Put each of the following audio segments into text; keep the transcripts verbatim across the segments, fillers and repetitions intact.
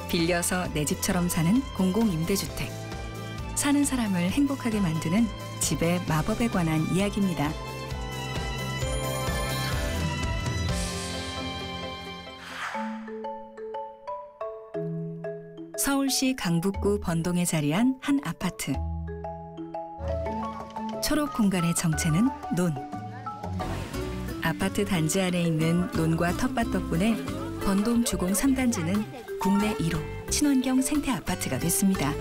빌려서 내 집처럼 사는 공공임대주택. 사는 사람을 행복하게 만드는 집의 마법에 관한 이야기입니다. 서울시 강북구 번동에 자리한 한 아파트. 초록 공간의 정체는 논. 아파트 단지 안에 있는 논과 텃밭 덕분에 번동 주공 삼 단지는 국내 일 호 친환경 생태 아파트가 됐습니다.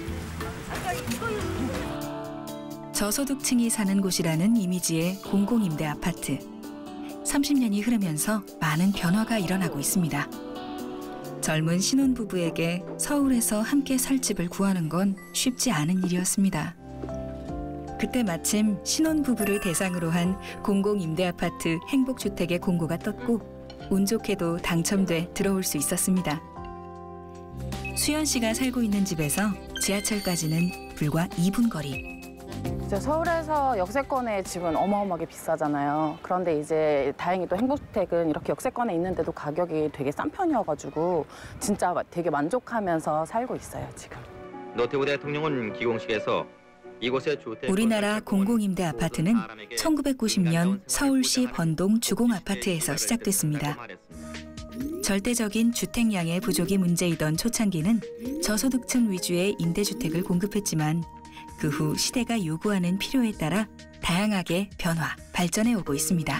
저소득층이 사는 곳이라는 이미지의 공공임대 아파트. 삼십 년이 흐르면서 많은 변화가 일어나고 있습니다. 젊은 신혼부부에게 서울에서 함께 살 집을 구하는 건 쉽지 않은 일이었습니다. 그때 마침 신혼부부를 대상으로 한 공공임대아파트 행복주택의 공고가 떴고 운 좋게도 당첨돼 들어올 수 있었습니다. 수연 씨가 살고 있는 집에서 지하철까지는 불과 이 분 거리. 이제 서울에서 역세권의 집은 어마어마하게 비싸잖아요. 그런데 이제 다행히 또 행복주택은 이렇게 역세권에 있는데도 가격이 되게 싼 편이어가지고 진짜 되게 만족하면서 살고 있어요, 지금. 노태우 대통령은 기공식에서 이곳의 주택 우리나라 공공임대 아파트는 천구백구십 년 서울시 번동 주공아파트에서 시작됐습니다. 절대적인 주택량의 부족이 문제이던 초창기는 저소득층 위주의 임대주택을 공급했지만 그 후 시대가 요구하는 필요에 따라 다양하게 변화, 발전해 오고 있습니다.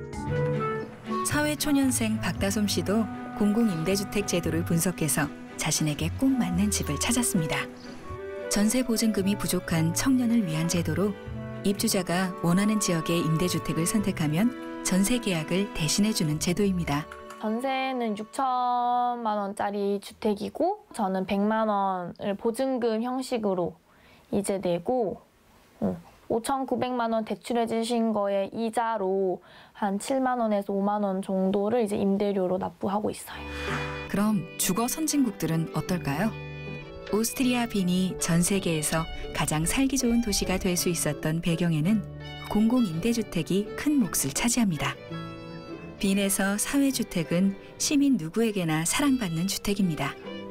사회초년생 박다솜 씨도 공공임대주택 제도를 분석해서 자신에게 꼭 맞는 집을 찾았습니다. 전세 보증금이 부족한 청년을 위한 제도로 입주자가 원하는 지역의 임대주택을 선택하면 전세 계약을 대신해주는 제도입니다. 전세는 육천만 원짜리 주택이고 저는 백만 원을 보증금 형식으로 이제 내고 오천구백만 원 대출해 주신 거에 이자로 한 칠만 원에서 오만 원 정도를 이제 임대료로 납부하고 있어요. 그럼 주거 선진국들은 어떨까요? 오스트리아 빈이 전 세계에서 가장 살기 좋은 도시가 될 수 있었던 배경에는 공공임대주택이 큰 몫을 차지합니다. 빈에서 사회주택은 시민 누구에게나 사랑받는 주택입니다.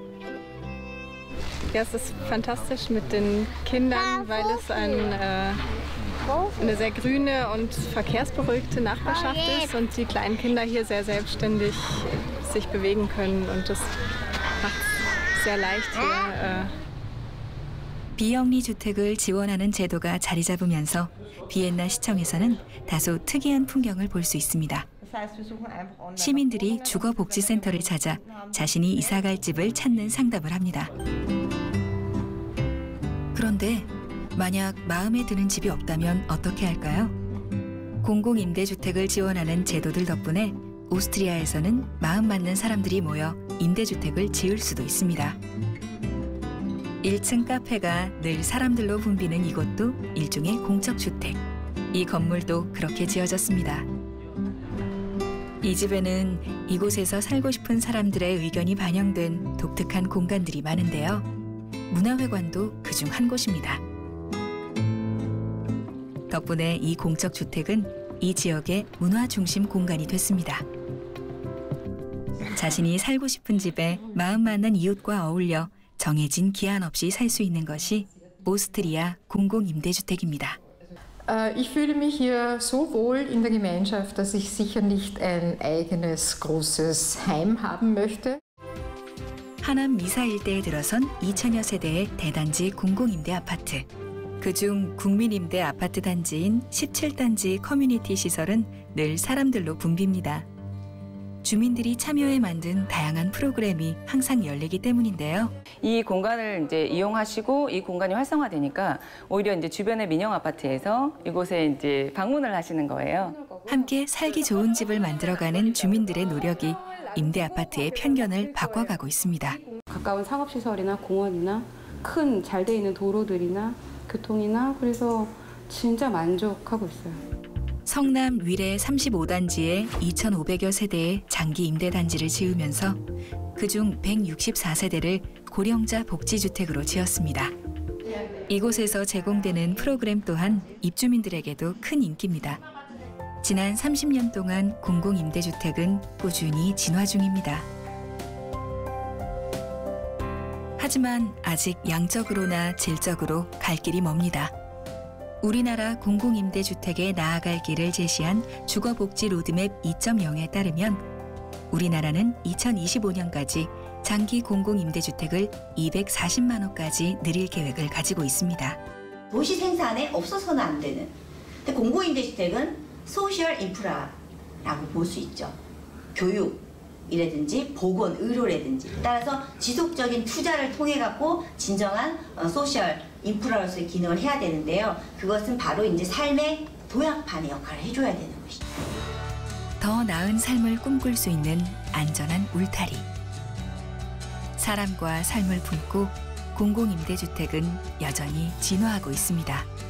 Ja, es ist fantastisch mit den Kindern, weil es ein, äh, eine sehr grüne und verkehrsberuhigte Nachbarschaft ist und die kleinen Kinder hier sehr selbstständig sich bewegen können und das macht es sehr leicht hier. Äh 비영리 주택을 지원하는 제도가 자리 잡으면서 비엔나 시청에서는 다소 특이한 풍경을 볼 수 있습니다. 시민들이 주거복지센터를 찾아 자신이 이사갈 집을 찾는 상담을 합니다. 그런데 만약 마음에 드는 집이 없다면 어떻게 할까요? 공공임대주택을 지원하는 제도들 덕분에 오스트리아에서는 마음 맞는 사람들이 모여 임대주택을 지을 수도 있습니다. 일 층 카페가 늘 사람들로 붐비는 이곳도 일종의 공적주택. 이 건물도 그렇게 지어졌습니다. 이 집에는 이곳에서 살고 싶은 사람들의 의견이 반영된 독특한 공간들이 많은데요. 문화회관도 그중 한 곳입니다. 덕분에 이 공적주택은 이 지역의 문화 중심 공간이 됐습니다. 자신이 살고 싶은 집에 마음 맞는 이웃과 어울려 정해진 기한 없이 살 수 있는 것이 오스트리아 공공임대주택입니다. Ich fühle mich hier so wohl in der Gemeinschaft, dass ich sicher nicht ein eigenes großes Heim haben möchte. 하남 미사 일대에 들어선 이천여 세대의 대단지 공공임대 아파트. 그중 국민임대 아파트 단지인 십칠 단지 커뮤니티 시설은 늘 사람들로 붐빕니다. 주민들이 참여해 만든 다양한 프로그램이 항상 열리기 때문인데요. 이 공간을 이제 이용하시고 이 공간이 활성화되니까 오히려 이제 주변의 민영 아파트에서 이곳에 이제 방문을 하시는 거예요. 함께 살기 좋은 집을 만들어가는 주민들의 노력이 임대 아파트의 편견을 바꿔가고 있습니다. 가까운 상업시설이나 공원이나 큰 잘 돼 있는 도로들이나 교통이나 그래서 진짜 만족하고 있어요. 성남 위례 삼십오 단지에 이천오백여 세대의 장기 임대 단지를 지으면서 그중 백육십사 세대를 고령자 복지주택으로 지었습니다. 이곳에서 제공되는 프로그램 또한 입주민들에게도 큰 인기입니다. 지난 삼십 년 동안 공공임대주택은 꾸준히 진화 중입니다. 하지만 아직 양적으로나 질적으로 갈 길이 멉니다. 우리나라 공공임대주택에 나아갈 길을 제시한 주거복지 로드맵 이 점 영에 따르면 우리나라는 이천이십오 년까지 장기 공공임대주택을 이백사십만 호까지 늘릴 계획을 가지고 있습니다. 도시 생산에 없어서는 안 되는. 근데 공공임대주택은 소셜 인프라라고 볼 수 있죠. 교육이라든지 보건, 의료라든지. 따라서 지속적인 투자를 통해 갖고 진정한 소셜 인프라로서의 기능을 해야 되는데요. 그것은 바로 이제 삶의 도약판의 역할을 해줘야 되는 것이죠. 더 나은 삶을 꿈꿀 수 있는 안전한 울타리. 사람과 삶을 품고 공공임대주택은 여전히 진화하고 있습니다.